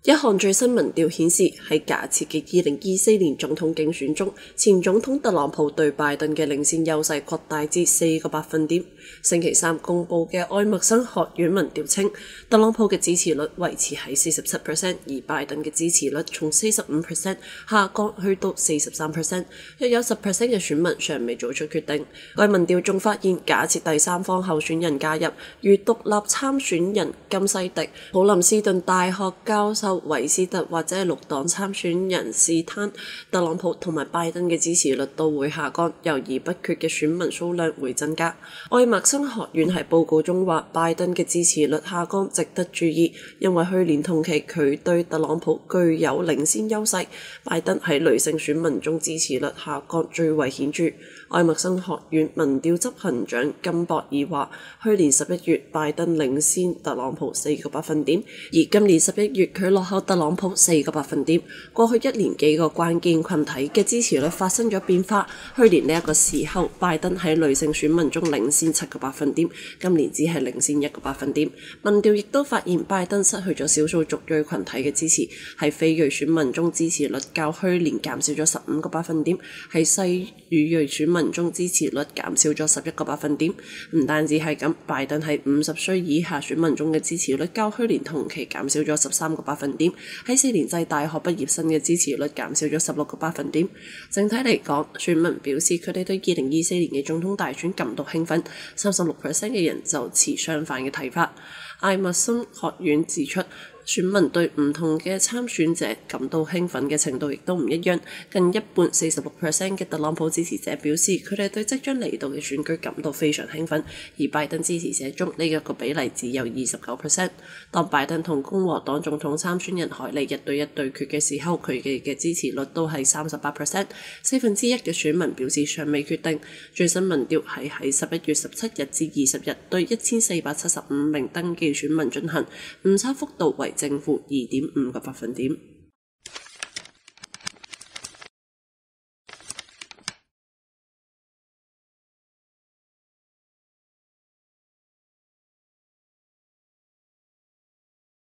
一項最新民調顯示，喺假設嘅2024年總統競選中，前總統特朗普對拜登嘅領先優勢擴大至4個百分點。星期三公佈嘅愛默生學院民調稱，特朗普嘅支持率維持喺47%，而拜登嘅支持率從45%下降去到43%，約有10%嘅選民尚未做出決定。該民調仲發現，假設第三方候選人加入，如獨立參選人金西迪、普林斯頓大學教授維斯特或者綠黨參選人史坦，特朗普同埋拜登嘅支持率都會下降，猶豫不決嘅選民數量會增加。愛默生學院喺報告中話，拜登嘅支持率下降值得注意，因為去年同期佢對特朗普具有領先優勢，拜登喺女性選民中支持率下降最為顯著。愛默生學院民調執行長金博爾話，去年11月拜登領先特朗普4個百分點，而今年11月佢落後特朗普4個百分點。過去1年幾個關鍵群體嘅支持率發生咗變化。去年呢一個時候，拜登喺女性選民中領先7個百分點，今年只係領先1個百分點。民調亦都發現，拜登失去咗少數族裔群體嘅支持，喺非裔選民中支持率較去年減少咗15個百分點，喺西語裔選民中支持率減少咗11個百分點。唔單止係咁，拜登喺50歲以下選民中嘅支持率較去年同期減少咗13個百分點，喺4年制大學畢業生嘅支持率減少咗16個百分點。整體嚟講，選民表示佢哋對2024年嘅總統大選感到興奮，36% 嘅人就持相反嘅睇法。愛默生學院指出，選民對唔同嘅參選者感到興奮嘅程度亦都唔一樣，近一半46% 嘅特朗普支持者表示佢哋對即將嚟到嘅選舉感到非常興奮，而拜登支持者中呢一個比例只有29%。當拜登同共和黨總統參選人海莉1對1對決嘅時候，佢哋嘅支持率都係38%，1/4嘅選民表示尚未決定。最新民調係喺11月17日至20日對1475名登記選民進行，誤差幅度為正負2.5個百分點。